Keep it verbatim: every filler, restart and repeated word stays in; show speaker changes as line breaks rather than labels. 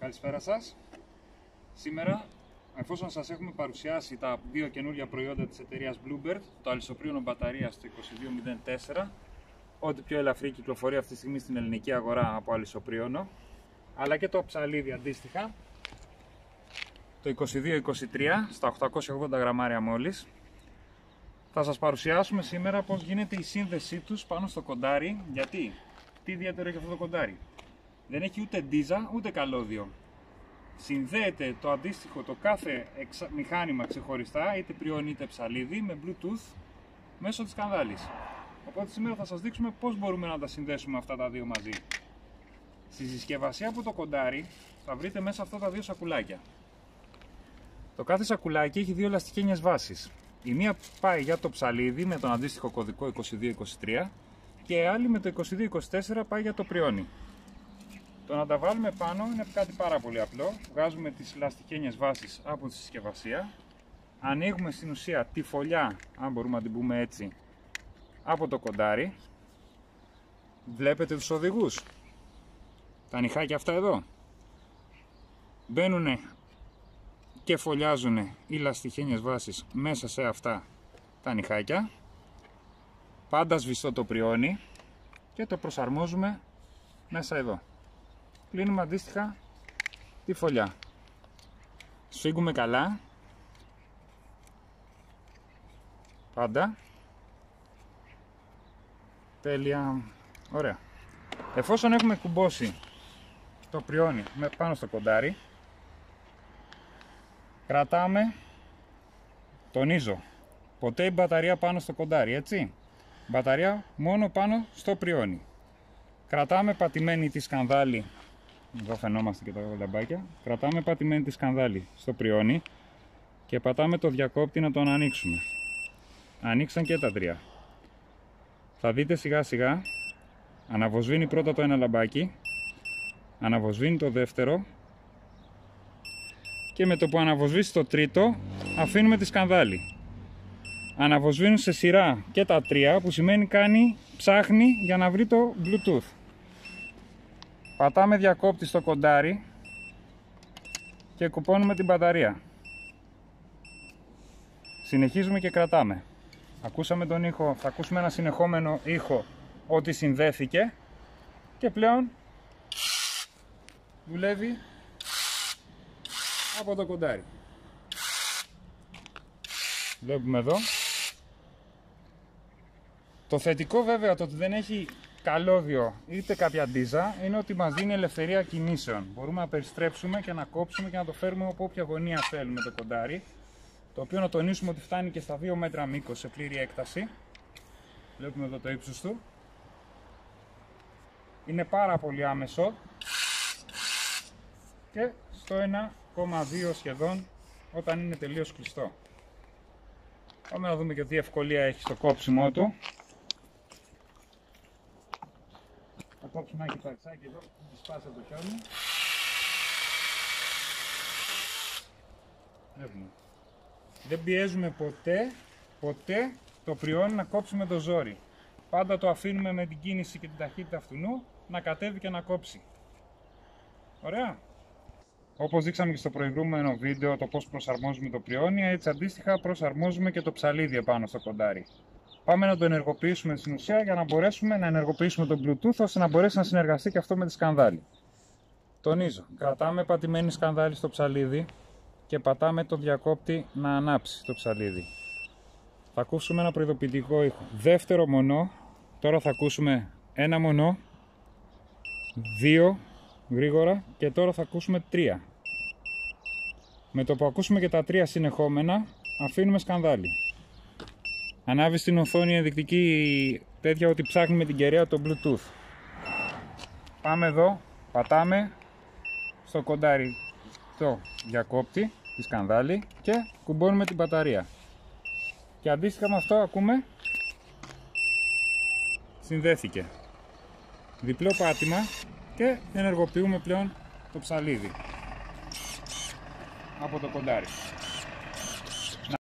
Καλησπέρα σας. Σήμερα, εφόσον σας έχουμε παρουσιάσει τα δύο καινούργια προϊόντα της εταιρείας Bluebird, το αλυσοπρίωνο μπαταρίας το είκοσι δύο μηδέν τέσσερα, ό,τι πιο ελαφρύ κυκλοφορεί αυτή τη στιγμή στην ελληνική αγορά από αλυσοπρίωνο, αλλά και το ψαλίδι αντίστοιχα, το είκοσι δύο είκοσι τρία στα οκτακόσια ογδόντα γραμμάρια μόλις. Θα σας παρουσιάσουμε σήμερα πώς γίνεται η σύνδεσή τους πάνω στο κοντάρι. Γιατί, τι ιδιαίτερο έχει αυτό το κοντάρι? Δεν έχει ούτε ντίζα ούτε καλώδιο. Συνδέεται το αντίστοιχο το κάθε εξα... μηχάνημα ξεχωριστά, είτε πριόν είτε ψαλίδι, με Bluetooth μέσω της κανδάλης. Οπότε σήμερα θα σας δείξουμε πώς μπορούμε να τα συνδέσουμε αυτά τα δύο μαζί. Στη συσκευασία από το κοντάρι θα βρείτε μέσα αυτά τα δύο σακουλάκια. Το κάθε σακουλάκι έχει δύο ελαστικένιες βάσεις. Η μία πάει για το ψαλίδι με τον αντίστοιχο κωδικό είκοσι δύο είκοσι τρία και η άλλη με το είκοσι δύο είκοσι τέσσερα πάει για το πριόνι. Το να τα βάλουμε πάνω είναι κάτι πάρα πολύ απλό. Βγάζουμε τις ελαστικένιες βάσεις από τη συσκευασία, ανοίγουμε στην ουσία τη φωλιά, αν μπορούμε να την πούμε έτσι, από το κοντάρι. Βλέπετε τους οδηγούς, τα νυχάκια αυτά εδώ, μπαίνουν και φωλιάζουν οι ελαστικένιες βάσεις μέσα σε αυτά τα νυχάκια. Πάντα σβηστό το πριόνι και το προσαρμόζουμε μέσα εδώ. Κλείνουμε αντίστοιχα τη φωλιά. Σφίγγουμε καλά. Πάντα. Τέλεια. Ωραία. Εφόσον έχουμε κουμπώσει το πριόνι πάνω στο κοντάρι, κρατάμε, τονίζω, ποτέ η μπαταρία πάνω στο κοντάρι, έτσι. Μπαταρία μόνο πάνω στο πριόνι. Κρατάμε πατημένη τη σκανδάλη. Εδώ φαινόμαστε και τα λαμπάκια. Κρατάμε πατημένη τη σκανδάλη στο πριόνι και πατάμε το διακόπτη να τον ανοίξουμε. Ανοίξαν και τα τρία. Θα δείτε σιγά σιγά, αναβοσβήνει πρώτα το ένα λαμπάκι, αναβοσβήνει το δεύτερο και με το που αναβοσβήσει το τρίτο αφήνουμε τη σκανδάλη. Αναβοσβήνουν σε σειρά και τα τρία, που σημαίνει κάνει, ψάχνει για να βρει το Bluetooth. Πατάμε διακόπτη στο κοντάρι και κουπώνουμε την μπαταρία. Συνεχίζουμε και κρατάμε. Ακούσαμε τον ήχο, θα ακούσουμε ένα συνεχόμενο ήχο ότι συνδέθηκε και πλέον δουλεύει από το κοντάρι. Βλέπουμε εδώ. Το θετικό βέβαια το ότι δεν έχει καλώδιο είτε κάποια ντίζα είναι ότι μας δίνει ελευθερία κινήσεων. Μπορούμε να περιστρέψουμε και να κόψουμε και να το φέρουμε από όποια γωνία θέλουμε το κοντάρι, το οποίο να τονίσουμε ότι φτάνει και στα δύο μέτρα μήκος σε πλήρη έκταση. Βλέπουμε εδώ το ύψος του. Είναι πάρα πολύ άμεσο και στο ένα κόμμα δύο σχεδόν όταν είναι τελείως κλειστό. Πάμε να δούμε και τι ευκολία έχει στο κόψιμό του. Θα κόψουμε ένα κυπαξάκι εδώ, θα σπάσει από το χιόνι. Έχουμε. Δεν πιέζουμε ποτέ, ποτέ το πριόνι να κόψουμε το ζόρι. Πάντα το αφήνουμε με την κίνηση και την ταχύτητα αυτού να κατέβει και να κόψει. Ωραία. Όπως δείξαμε και στο προηγούμενο βίντεο το πώς προσαρμόζουμε το πριόνι, έτσι αντίστοιχα προσαρμόζουμε και το ψαλίδι επάνω στο κοντάρι. Πάμε να το ενεργοποιήσουμε στην ουσία για να μπορέσουμε να ενεργοποιήσουμε το Bluetooth ώστε να μπορέσει να συνεργαστεί και αυτό με τη σκανδάλη. Τονίζω, κρατάμε πατημένη σκανδάλη στο ψαλίδι και πατάμε το διακόπτη να ανάψει το ψαλίδι. Θα ακούσουμε ένα προειδοποιητικό ήχο. Δεύτερο μονό, τώρα θα ακούσουμε ένα μονό, δύο γρήγορα και τώρα θα ακούσουμε τρία. Με το που ακούσουμε και τα τρία συνεχόμενα αφήνουμε σκανδάλη. Ανάβει στην οθόνη ενδεικτική τέτοια ότι ψάχνουμε την κεραία το Bluetooth. Πάμε εδώ, πατάμε στο κοντάρι το διακόπτη, τη σκανδάλη και κουμπώνουμε την μπαταρία. Και αντίστοιχα με αυτό ακούμε συνδέθηκε. Διπλό πάτημα και ενεργοποιούμε πλέον το ψαλίδι από το κοντάρι.